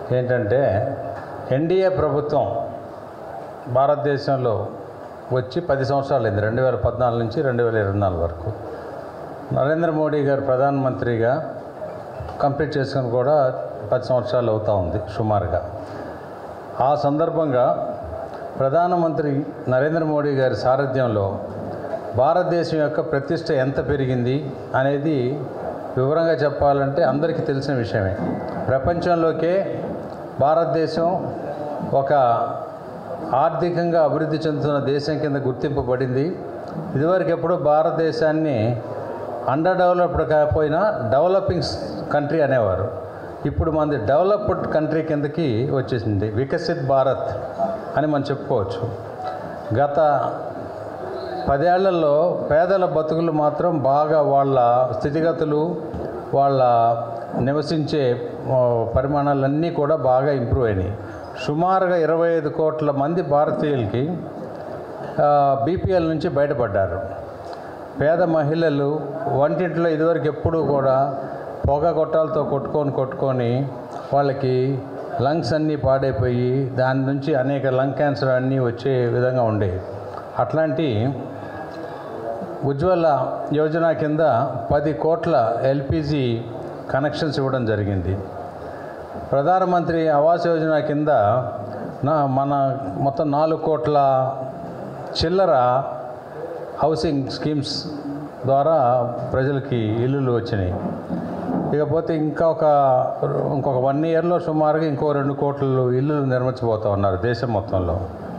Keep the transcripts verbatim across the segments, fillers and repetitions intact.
ఏంటంటే ఎన్డీఏ ప్రభుత్వం భారతదేశంలో వచ్చి పది సంవత్సరాలు అయింది. రెండు వేల పద్నాలుగు నుంచి రెండు వేల ఇరవై నాలుగు వరకు నరేంద్ర మోడీ గారు ప్రధానమంత్రిగా కంప్లీట్ చేసుకుని కూడా పది సంవత్సరాలు అవుతూ ఉంది సుమారుగా. ఆ సందర్భంగా ప్రధానమంత్రి నరేంద్ర మోడీ గారి సారథ్యంలో భారతదేశం యొక్క ప్రతిష్ట ఎంత పెరిగింది అనేది వివరంగా చెప్పాలంటే అందరికీ తెలిసిన విషయమే. ప్రపంచంలోకే భారతదేశం ఒక ఆర్థికంగా అభివృద్ధి చెందుతున్న దేశం కింద గుర్తింపబడింది. ఇదివరకు ఎప్పుడూ భారతదేశాన్ని అండర్ డెవలప్డ్ కాకపోయినా డెవలపింగ్ కంట్రీ అనేవారు. ఇప్పుడు మనది డెవలప్డ్ కంట్రీ కిందకి వచ్చేసింది, వికసిత్ భారత్ అని మనం చెప్పుకోవచ్చు. గత పదేళ్లలో పేదల బతుకులు మాత్రం బాగా వాళ్ళ స్థితిగతులు, వాళ్ళ నివసించే పరిమాణాలన్నీ కూడా బాగా ఇంప్రూవ్ అయినాయి. సుమారుగా ఇరవై ఐదు కోట్ల మంది భారతీయులకి బీపీఎల్ నుంచి బయటపడ్డారు. పేద మహిళలు వంటింట్లో ఇదివరకు ఎప్పుడూ కూడా పొగ గొట్టాలతో కొట్టుకొని కొట్టుకొని వాళ్ళకి లంగ్స్ అన్నీ పాడైపోయి దాని నుంచి అనేక లంగ్ క్యాన్సర్ అన్నీ వచ్చే విధంగా ఉండేవి. అట్లాంటి ఉజ్వల యోజన కింద పది కోట్ల ఎల్పిజి కనెక్షన్స్ ఇవ్వడం జరిగింది. ప్రధానమంత్రి ఆవాస్ యోజన కింద నా మన మొత్తం నాలుగు కోట్ల చిల్లర హౌసింగ్ స్కీమ్స్ ద్వారా ప్రజలకి ఇల్లులు వచ్చినాయి. ఇకపోతే ఇంకా ఒక ఇంకొక వన్ ఇయర్లో సుమారుగా ఇంకో రెండు కోట్ల ఇల్లులు నిర్మించబోతూ ఉన్నారు దేశం మొత్తంలో.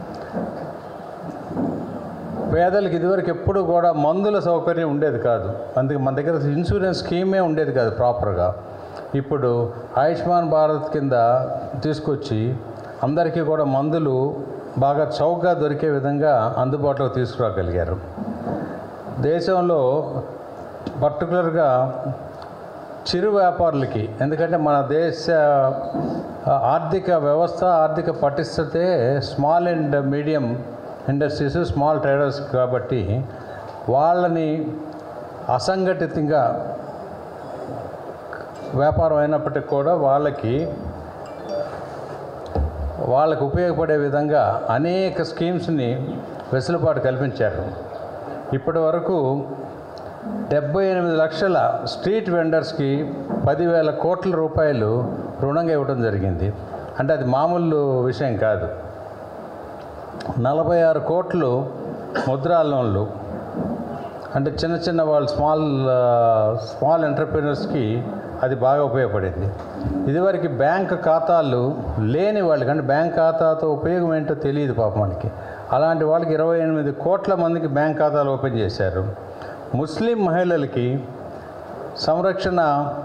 పేదలకు ఇదివరకు ఎప్పుడు కూడా మందుల సౌకర్యం ఉండేది కాదు. అందుకే మన దగ్గర ఇన్సూరెన్స్ స్కీమే ఉండేది కాదు ప్రాపర్గా. ఇప్పుడు ఆయుష్మాన్ భారత్ కింద తీసుకొచ్చి అందరికీ కూడా మందులు బాగా చౌకగా దొరికే విధంగా అందుబాటులోకి తీసుకురాగలిగారు. దేశంలో పర్టికులర్గా చిరు వ్యాపారులకి, ఎందుకంటే మన దేశ ఆర్థిక వ్యవస్థ ఆర్థిక పటిష్టతే small and medium industries, small traders కాబట్టి వాళ్ళని అసంఘటితంగా వ్యాపారం అయినప్పటికీ కూడా వాళ్ళకి వాళ్ళకు ఉపయోగపడే విధంగా అనేక స్కీమ్స్ని వెసులుబాటు కల్పించారు. ఇప్పటి వరకు డెబ్బై ఎనిమిది లక్షల స్ట్రీట్ వెండర్స్కి పదివేల కోట్ల రూపాయలు రుణంగా ఇవ్వడం జరిగింది. అంటే అది మామూలు విషయం కాదు. నలభై ఆరు కోట్లు ముద్రా లోన్లు, అంటే చిన్న చిన్న వాళ్ళు స్మాల్ స్మాల్ ఎంటర్ప్రీనర్స్కి అది బాగా ఉపయోగపడింది. ఇదివరకు బ్యాంక్ ఖాతాలు లేని వాళ్ళకి, అంటే బ్యాంక్ ఖాతాతో ఉపయోగం ఏంటో తెలియదు పాప మనకి, అలాంటి వాళ్ళకి ఇరవై ఎనిమిది కోట్ల మందికి బ్యాంక్ ఖాతాలు ఓపెన్ చేశారు. ముస్లిం మహిళలకి సంరక్షణ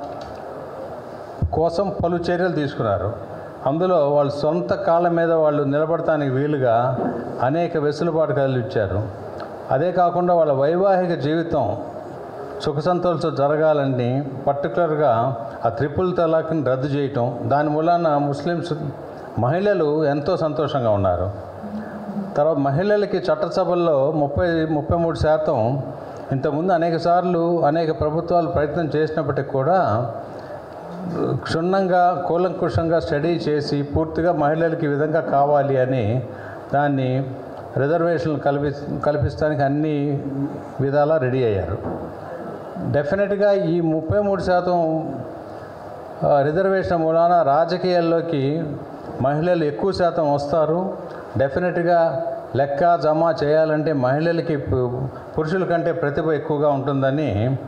కోసం పలు చర్యలు తీసుకున్నారు. అందులో వాళ్ళ సొంత కాళ్ళ మీద వాళ్ళు నిలబడటానికి వీలుగా అనేక వెసులుబాటు కల్పించారు. అదే కాకుండా వాళ్ళ వైవాహిక జీవితం సుఖ సంతోషంతో జరగాలని పర్టికులర్గా ఆ త్రిపుల్ తలాక్ని రద్దు చేయటం, దాని మూలాన ముస్లిమ్స్ మహిళలు ఎంతో సంతోషంగా ఉన్నారు. తర్వాత మహిళలకి చట్టసభల్లో ముప్పై ముప్పై మూడు శాతం ఇంతకుముందు అనేక సార్లు అనేక ప్రభుత్వాలు ప్రయత్నం చేసినప్పటికీ కూడా క్షుణ్ణంగా కూలంకుషంగా స్టడీ చేసి పూర్తిగా మహిళలకి ఈ విధంగా కావాలి అని దాన్ని రిజర్వేషన్లు కల్పి కల్పిస్తానికి అన్ని విధాలా రెడీ అయ్యారు. డెఫినెట్గా ఈ ముప్పై మూడు శాతం రిజర్వేషన్ మూలాన రాజకీయాల్లోకి మహిళలు ఎక్కువ శాతం వస్తారు. డెఫినెట్గా లెక్క జమ చేయాలంటే మహిళలకి పురుషుల కంటే ప్రతిభ ఎక్కువగా ఉంటుందని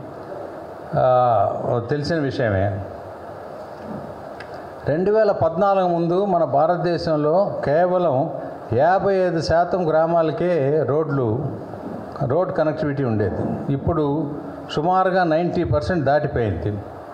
తెలిసిన విషయమే. రెండు వేల పద్నాలుగు ముందు మన భారతదేశంలో కేవలం యాభై ఐదు శాతం గ్రామాలకే రోడ్లు రోడ్ కనెక్టివిటీ ఉండేది. ఇప్పుడు సుమారుగా నైంటీ పర్సెంట్ దాటిపోయింది.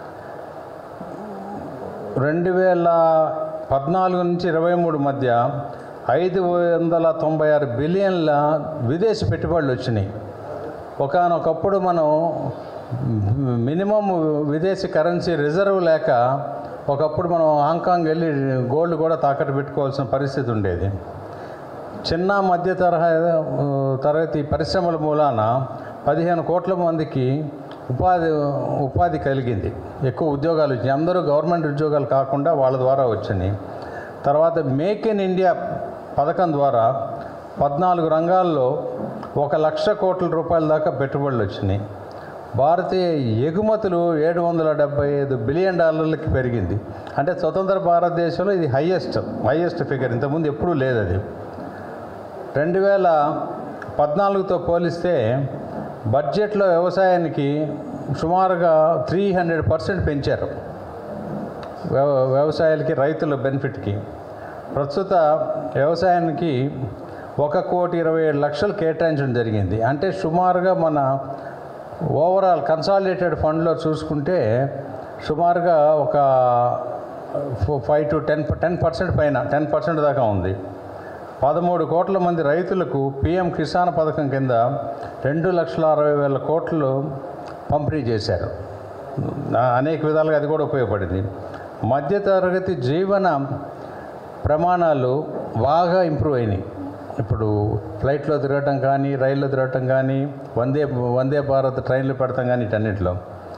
రెండు వేల పద్నాలుగు నుంచి ఇరవై మూడు మధ్య ఐదు వందల తొంభై ఆరు బిలియన్ల విదేశీ పెట్టుబడులు వచ్చినాయి. ఒకానొకప్పుడు మనం మినిమం విదేశీ కరెన్సీ రిజర్వ్ లేక ఒకప్పుడు మనం హాంకాంగ్ వెళ్ళి గోల్డ్ కూడా తాకట్టు పెట్టుకోవాల్సిన పరిస్థితి ఉండేది. చిన్న మధ్య తరహా తరగతి పరిశ్రమల మూలాన పదిహేను కోట్ల మందికి ఉపాధి ఉపాధి కలిగింది, ఎక్కువ ఉద్యోగాలు వచ్చినాయి. అందరూ గవర్నమెంట్ ఉద్యోగాలు కాకుండా వాళ్ళ ద్వారా వచ్చినాయి. తర్వాత మేక్ ఇన్ ఇండియా పథకం ద్వారా పద్నాలుగు రంగాల్లో ఒక లక్ష కోట్ల రూపాయల దాకా పెట్టుబడులు వచ్చినాయి. భారతీయ ఎగుమతులు ఏడు వందల డెబ్బై ఐదు బిలియన్ డాలర్లకి పెరిగింది. అంటే స్వతంత్ర భారతదేశంలో ఇది హయ్యెస్ట్ హయ్యెస్ట్ ఫిగర్, ఇంతకుముందు ఎప్పుడూ లేదు అది. రెండు వేల పద్నాలుగుతో పోలిస్తే బడ్జెట్లో వ్యవసాయానికి సుమారుగా త్రీ హండ్రెడ్ పర్సెంట్ పెంచారు. వ్యవ వ్యవసాయాలకి రైతుల బెనిఫిట్కి ప్రస్తుత వ్యవసాయానికి ఒక కోటి ఇరవై ఏడు లక్షలు కేటాయించడం జరిగింది. అంటే సుమారుగా మన ఓవరాల్ కన్సాలిడేటెడ్ ఫండ్లో చూసుకుంటే సుమారుగా ఒక five to ten ten percent పైన టెన్ పర్సెంట్ దాకా ఉంది. పదమూడు కోట్ల మంది రైతులకు పిఎం కిసాన్ పథకం కింద రెండు లక్షల అరవై వేల కోట్లు పంపిణీ చేశారు. అనేక విధాలుగా అది కూడా ఉపయోగపడింది. మధ్యతరగతి జీవన ప్రమాణాలు బాగా ఇంప్రూవ్ అయినాయి. ఇప్పుడు ఫ్లైట్లో తిరగటం కానీ, రైల్లో తిరగటం కానీ, వందే వందే భారత్ ట్రైన్లు పెడతాం కానీ, వీటన్నిటిలో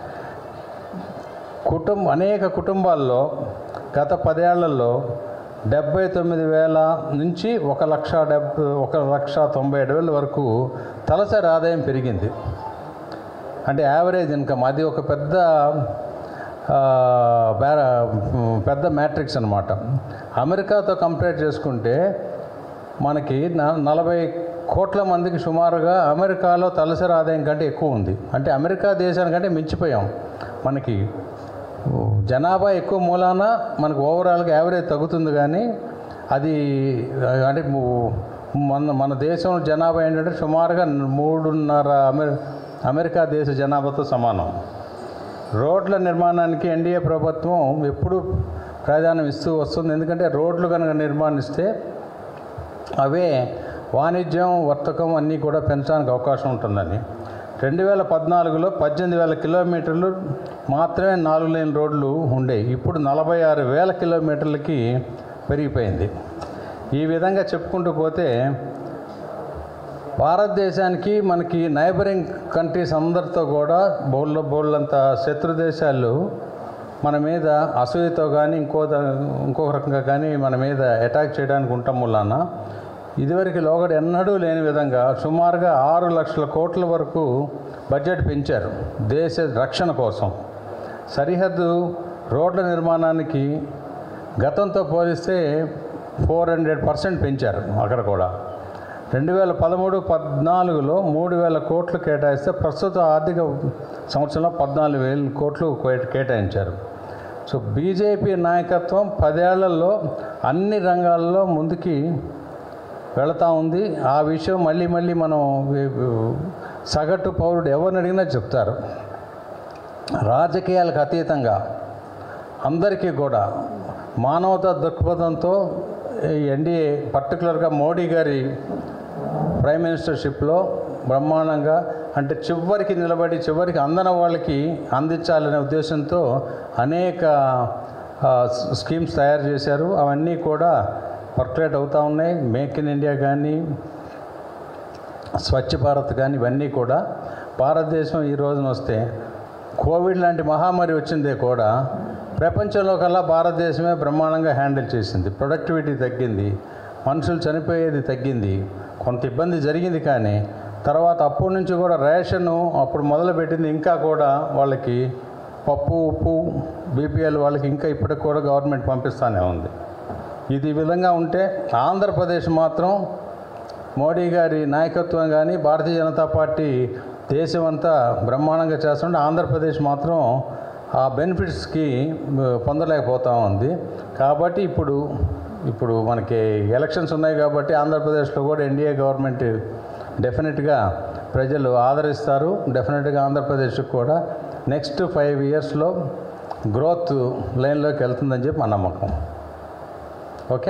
కుటుంబ అనేక కుటుంబాల్లో గత పదేళ్లలో డెబ్బై తొమ్మిది వేల నుంచి ఒక లక్ష డెబ్బై ఒక లక్ష తొంభై ఏడు వేల వరకు తలసరి ఆదాయం పెరిగింది. అంటే యావరేజ్ ఇన్కమ్, అది ఒక పెద్ద పెద్ద మ్యాట్రిక్స్ అన్నమాట. అమెరికాతో కంపేర్ చేసుకుంటే మనకి నలభై కోట్ల మందికి సుమారుగా అమెరికాలో తలసరి ఆదాయం కంటే ఎక్కువ ఉంది. అంటే అమెరికా దేశానికంటే మించిపోయాం. మనకి జనాభా ఎక్కువ మూలాన మనకు ఓవరాల్గా యావరేజ్ తగ్గుతుంది, కానీ అది అంటే మన మన దేశం జనాభా ఏంటంటే సుమారుగా మూడున్నర అమె అమెరికా దేశ జనాభాతో సమానం. రోడ్ల నిర్మాణానికి ఎన్డీఏ ప్రభుత్వం ఎప్పుడు ప్రాధాన్యం ఇస్తూ వస్తుంది. ఎందుకంటే రోడ్లు కనుక నిర్మాణిస్తే అవే వాణిజ్యం, వర్తకం అన్నీ కూడా పెంచడానికి అవకాశం ఉంటుందని. రెండు వేల పద్నాలుగులో పద్దెనిమిది వేల కిలోమీటర్లు మాత్రమే నాలుగు లేన్ రోడ్లు ఉండేవి. ఇప్పుడు నలభై ఆరు వేల కిలోమీటర్లకి పెరిగిపోయింది. ఈ విధంగా చెప్పుకుంటూ పోతే భారతదేశానికి మనకి నైబరింగ్ కంట్రీస్ అందరితో కూడా బౌళ్ళ బౌళ్ళంత శత్రు దేశాలు మన మీద అసూయతో కానీ ఇంకో ఇంకొక రకంగా కానీ మన మీద అటాక్ చేయడానికి ఉండటం వలన ఇదివరకు లోగడ ఎన్నడూ లేని విధంగా సుమారుగా ఆరు లక్షల కోట్ల వరకు బడ్జెట్ పెంచారు దేశ రక్షణ కోసం. సరిహద్దు రోడ్ల నిర్మాణానికి గతంతో పోలిస్తే ఫోర్ హండ్రెడ్ పర్సెంట్ పెంచారు అక్కడ కూడా. రెండు వేల పదమూడు పద్నాలుగులో మూడు వేల కోట్లు కేటాయిస్తే ప్రస్తుత ఆర్థిక సంవత్సరంలో పద్నాలుగు వేల కోట్లు కేటాయించారు. సో బీజేపీ నాయకత్వం పదేళ్లలో అన్ని రంగాల్లో ముందుకి వెళతా ఉంది. ఆ విషయం మళ్ళీ మళ్ళీ మనం సగటు పౌరుడు ఎవరిని అడిగినా చెప్తారు. రాజకీయాలకు అతీతంగా అందరికీ కూడా మానవతా దృక్పథంతో ఎన్డీఏ పర్టికులర్గా మోడీ గారి ప్రైమ్ మినిస్టర్షిప్లో బ్రహ్మాండంగా, అంటే చివరికి నిలబడి చివరికి అందని వాళ్ళకి అందించాలనే ఉద్దేశంతో అనేక స్కీమ్స్ తయారు చేశారు. అవన్నీ కూడా పర్కులేట్ అవుతూ ఉన్నాయి. మేక్ ఇన్ ఇండియా కానీ, స్వచ్ఛ భారత్ కానీ, ఇవన్నీ కూడా భారతదేశం ఈ రోజున వస్తే కోవిడ్ లాంటి మహమ్మారి వచ్చిందే కూడా ప్రపంచంలో కల్లా భారతదేశమే బ్రహ్మాండంగా హ్యాండిల్ చేసింది. ప్రొడక్టివిటీ తగ్గింది, మనుషులు చనిపోయేది తగ్గింది, కొంత ఇబ్బంది జరిగింది. కానీ తర్వాత అప్పటి నుంచి కూడా రేషను అప్పుడు మొదలుపెట్టింది, ఇంకా కూడా వాళ్ళకి పప్పు ఉప్పు బీపీఎల్ వాళ్ళకి ఇంకా ఇప్పటికి కూడా గవర్నమెంట్ పంపిస్తూనే ఉంది. ఇది ఈ విధంగా ఉంటే ఆంధ్రప్రదేశ్ మాత్రం మోడీ గారి నాయకత్వం కానీ భారతీయ జనతా పార్టీ దేశమంతా బ్రహ్మాండంగా చేస్తుంటే ఆంధ్రప్రదేశ్ మాత్రం ఆ బెనిఫిట్స్కి పొందలేకపోతూ ఉంది. కాబట్టి ఇప్పుడు ఇప్పుడు మనకి ఎలక్షన్స్ ఉన్నాయి కాబట్టి ఆంధ్రప్రదేశ్లో కూడా ఎన్డీఏ గవర్నమెంట్ డెఫినెట్గా ప్రజలు ఆదరిస్తారు. డెఫినెట్గా ఆంధ్రప్రదేశ్కి కూడా నెక్స్ట్ ఫైవ్ ఇయర్స్లో గ్రోత్ లైన్లోకి వెళ్తుందని చెప్పి మా నమ్మకం. ఓకే.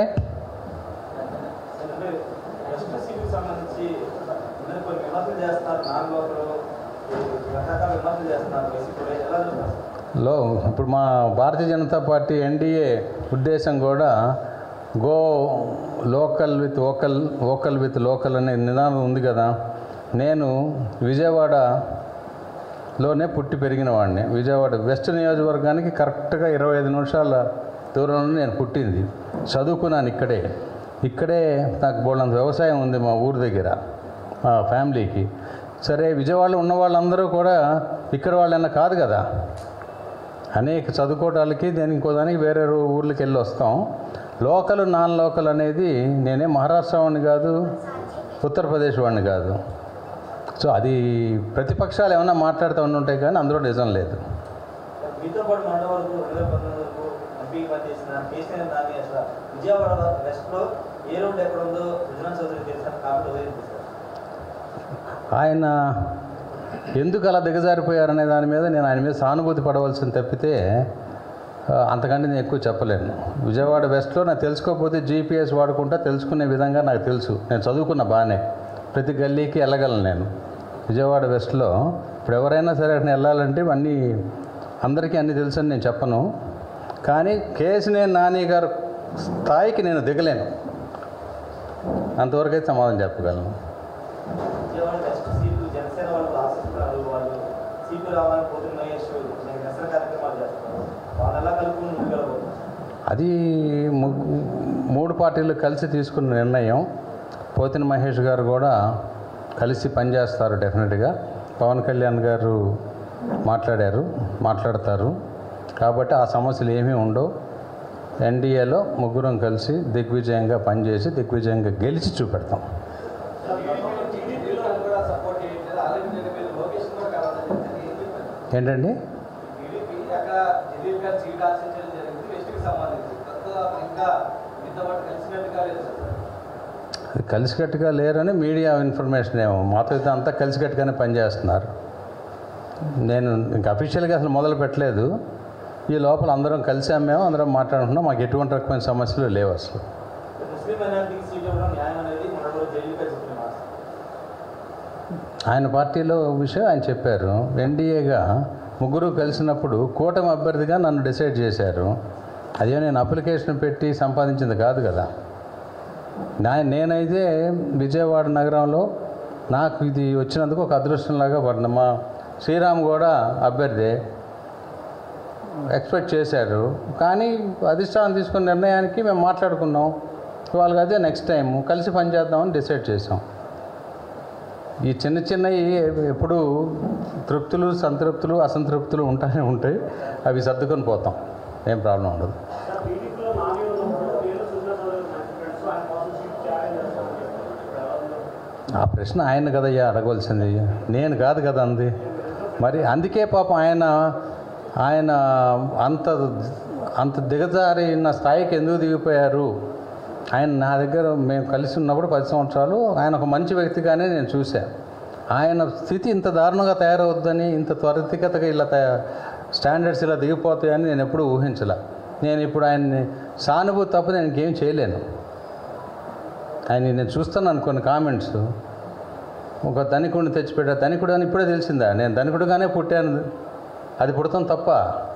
లో ఇప్పుడు మా భారతీయ జనతా పార్టీ ఎన్డీఏ ఉద్దేశం కూడా go local with vocal, vocal with local అనే నినాదం ఉంది కదా. నేను విజయవాడ లోనే పుట్టి పెరిగిన వాడిని. విజయవాడ వెస్ట్ నియోజకవర్గానికి కరెక్ట్గా ఇరవై ఐదు నిమిషాల దూరంలో నేను పుట్టింది. చదువుకున్నాను ఇక్కడే. ఇక్కడే నాకు బోళ్ళంత వ్యవసాయం ఉంది మా ఊరి దగ్గర, మా ఫ్యామిలీకి. సరే, విజయవాడలో ఉన్న వాళ్ళందరూ కూడా ఇక్కడ వాళ్ళన్నా కాదు కదా. అనేక చదువుకోవటాలకి నేను ఇంకో దానికి వేరే ఊర్లకి వెళ్ళి వస్తాం. లోకల్ నాన్ లోకల్ అనేది నేనే మహారాష్ట్ర వాడిని కాదు, ఉత్తరప్రదేశ్ వాడిని కాదు. సో అది ప్రతిపక్షాలు ఏమైనా మాట్లాడుతూ ఉంటుంటాయి కానీ అందులో నిజం లేదు. ఆయన ఎందుకు అలా దిగజారిపోయారనే దాని మీద నేను ఆయన మీద సానుభూతి పడవలసింది తప్పితే అంతకంటే నేను ఎక్కువ చెప్పలేను. విజయవాడ వెస్ట్లో నాకు తెలుసుకోకపోతే జీపీఎస్ వాడుకుంటా తెలుసుకునే విధంగా నాకు తెలుసు. నేను చదువుకున్న బాగానే, ప్రతి గల్లీకి వెళ్ళగలను నేను. విజయవాడ వెస్ట్లో ఇప్పుడు ఎవరైనా సరే అక్కడ వెళ్ళాలంటే అన్నీ అందరికీ అన్నీ తెలుసు అని నేను చెప్పను. కానీ కేశినేని నాని గారు స్థాయికి నేను దిగలేను, అంతవరకు అయితే సమాధానం చెప్పగలను. అది మూడు పార్టీలు కలిసి తీసుకున్న నిర్ణయం. పోతిన మహేష్ గారు కూడా కలిసి పనిచేస్తారు డెఫినెట్గా. పవన్ కళ్యాణ్ గారు మాట్లాడారు, మాట్లాడతారు. కాబట్టి ఆ సమస్యలు ఏమీ ఉండవు. ఎన్డీఏలో ముగ్గురం కలిసి దిగ్విజయంగా పనిచేసి దిగ్విజయంగా గెలిచి చూపెడతాం. ఏంటండి? కలిసికట్టుగా లేరని మీడియా ఇన్ఫర్మేషన్ ఏమో. మాతో అయితే అంతా కలిసికట్టుగానే పనిచేస్తున్నారు. నేను ఇంకా అఫీషియల్గా అసలు మొదలు పెట్టలేదు. ఈ లోపల అందరం కలిసాం, మేము అందరం మాట్లాడుకుంటున్నాం. మాకు ఎటువంటి రకమైన సమస్యలు లేవు అసలు. ఆయన పార్టీలో విషయం ఆయన చెప్పారు. ఎన్డీఏగా ముగ్గురు కలిసినప్పుడు కూటమి అభ్యర్థిగా నన్ను డిసైడ్ చేశారు. అదే నేను అప్లికేషన్ పెట్టి సంపాదించింది కాదు కదా. నా నేనైతే విజయవాడ నగరంలో నాకు ఇది వచ్చినందుకు ఒక అదృష్టంలాగా పడిన. మా శ్రీరామ్ కూడా అభ్యర్థి ఎక్స్పెక్ట్ చేశారు. కానీ అధిష్టానం తీసుకున్న నిర్ణయానికి మేము మాట్లాడుకున్నాం. వాళ్ళకి అదే నెక్స్ట్ టైం కలిసి పనిచేద్దామని డిసైడ్ చేసాం. ఈ చిన్న చిన్నవి ఎప్పుడు తృప్తులు, సంతృప్తులు, అసంతృప్తులు ఉంటానే ఉంటాయి. అవి సర్దుకొని పోతాం, ఏం ప్రాబ్లం ఉండదు. ఆ ప్రశ్న ఆయన కదయ్యా అడగవలసింది, నేను కాదు కదా అంది. మరి అందుకే పాపం ఆయన ఆయన అంత అంత దిగజారిన స్థాయికి ఎందుకు దిగిపోయారు? ఆయన నా దగ్గర మేము కలిసి ఉన్నప్పుడు పది సంవత్సరాలు ఆయన ఒక మంచి వ్యక్తిగానే నేను చూశాను. ఆయన స్థితి ఇంత దారుణంగా తయారవుద్దని, ఇంత త్వరితగతిగా ఇలా తయారు స్టాండర్డ్స్ ఇలా దిగిపోతాయని నేను ఎప్పుడూ ఊహించలే. నేను ఇప్పుడు ఆయన్ని సానుభూతి తప్ప నేను ఇంకేం చేయలేను. ఆయన నేను చూస్తున్నాను కొన్ని కామెంట్స్. ఒక ధనికుడిని తెచ్చిపెట్టా, ధనికుడు అని ఇప్పుడే తెలిసిందా? నేను ధనికుడుగానే పుట్టాను, అది పుడతాం తప్ప.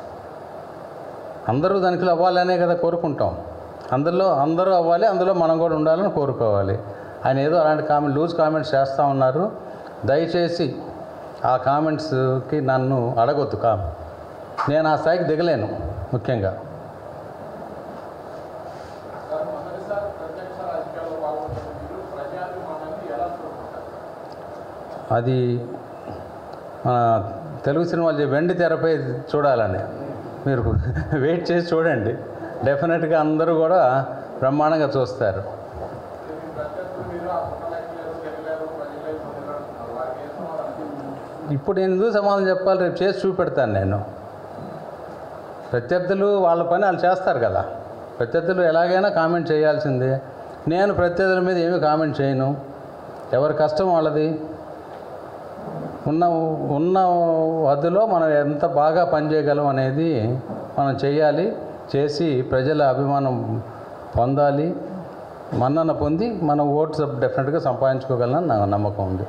అందరూ ధనికులు అవ్వాలనే కదా కోరుకుంటాం. అందులో అందరూ అవ్వాలి, అందులో మనం కూడా ఉండాలని కోరుకోవాలి. ఆయన ఏదో అలాంటి కామెంట్ లూజ్ కామెంట్స్ చేస్తూ ఉన్నారు. దయచేసి ఆ కామెంట్స్కి నన్ను అడగొద్దు. కా నేను ఆ స్థాయికి దిగలేను. ముఖ్యంగా అది తెలుగు సినిమాలు వెండి తెరపై చూడాలని మీరు వెయిట్ చేసి చూడండి. డెఫినెట్గా అందరూ కూడా బ్రహ్మాండంగా చూస్తారు. ఇప్పుడు నేను ఎందుకు సమాధానం చెప్పాలి? రేపు చేసి చూపెడతాను నేను. ప్రత్యర్థులు వాళ్ళ పని వాళ్ళు చేస్తారు కదా. ప్రత్యర్థులు ఎలాగైనా కామెంట్ చేయాల్సిందే. నేను ప్రత్యర్థుల మీద ఏమీ కామెంట్ చేయను. ఎవరి కష్టం వాళ్ళది. ఉన్న ఉన్న వద్దులో మనం ఎంత బాగా పనిచేయగలం అనేది మనం చేయాలి. చేసి ప్రజల అభిమానం పొందాలి. మన్నన పొంది మనం ఓట్స్ డెఫినెట్గా సంపాదించుకోగలనని నాకు నమ్మకం ఉంది.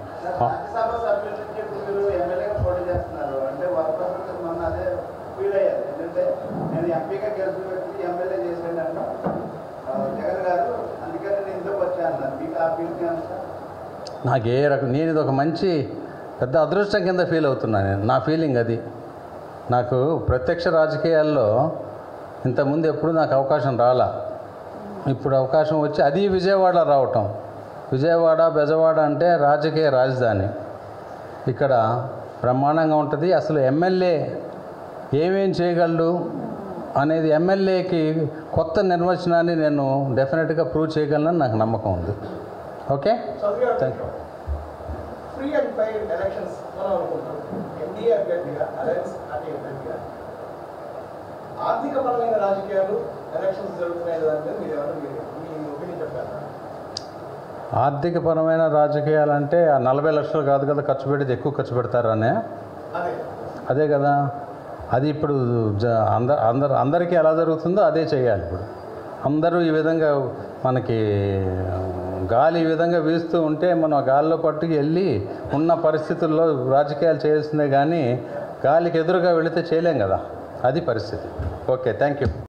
నాకు ఏ రకం నేను ఇది ఒక మంచి పెద్ద అదృష్టం కింద ఫీల్ అవుతున్నాను నేను. నా ఫీలింగ్ అది. నాకు ప్రత్యక్ష రాజకీయాల్లో ఇంతకుముందు ఎప్పుడు నాకు అవకాశం రాలా. ఇప్పుడు అవకాశం వచ్చి అది విజయవాడ రావటం. విజయవాడ బెజవాడ అంటే రాజకీయ రాజధాని. ఇక్కడ బ్రహ్మాండంగా ఉంటుంది. అసలు ఎమ్మెల్యే ఏమేం చేయగలడు అనేది ఎమ్మెల్యేకి కొత్త నిర్వచనాన్ని నేను డెఫినెట్గా ప్రూవ్ చేయగలనని నాకు నమ్మకం ఉంది. Okay, thank you. Free and fair elections మనం అనుకుంటాం. ఎన్డీఏ అభ్యర్థిగా, అలయన్స్ పార్టీ అభ్యర్థిగా ఆర్థిక పరమైన రాజకీయాలు ఎలక్షన్స్ జరుగుతున్నాయి దాని మీద మీరు ఏమన్నా మీ ఒపీనియన్ చెప్పారా? ఆర్థిక పరమైన రాజకీయాలంటే ఆ నలభై లక్షలు కాదు కదా ఖర్చు పెట్టేది, ఎక్కువ ఖర్చు పెడతారనే అదే అదే కదా. అది ఇప్పుడు జ అంద అందరు అందరికీ ఎలా జరుగుతుందో అదే చేయాలి. ఇప్పుడు అందరూ ఈ విధంగా మనకి గాలి ఈ విధంగా వీస్తూ ఉంటే మనం ఆ గాలిలో పట్టుకు వెళ్ళి ఉన్న పరిస్థితుల్లో రాజకీయాలు చేయాల్సిందే, కానీ గాలికి ఎదురుగా వెళితే చేయలేం కదా. అది పరిస్థితి. Okay, thank you.